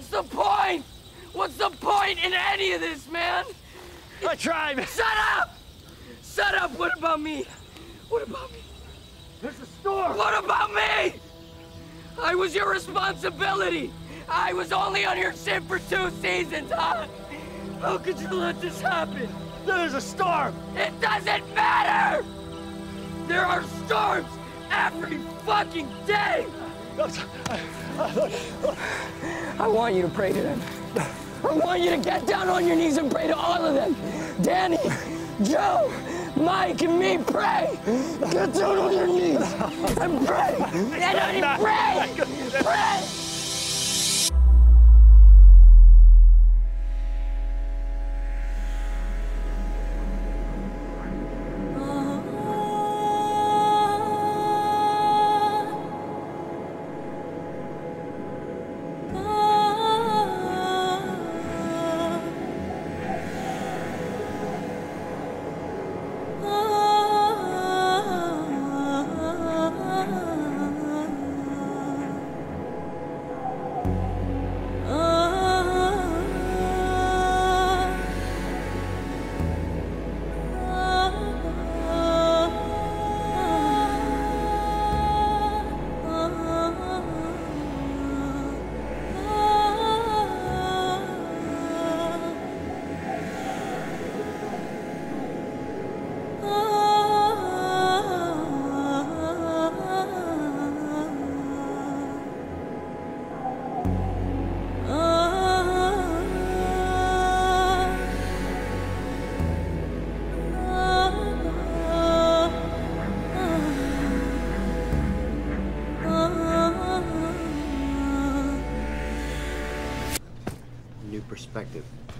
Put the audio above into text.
the point? What's the point in any of this, man? I tried. Shut up! Shut up! What about me? What about me? There's a storm. What about me? I was your responsibility. I was only on your ship for 2 seasons, huh? How could you let this happen? There's a storm. It doesn't matter! There are storms every fucking day! I want you to pray to them. I want you to get down on your knees and pray to all of them. Danny, Joe, Mike, and me, pray! Get down on your knees and pray! And pray! Pray! New perspective.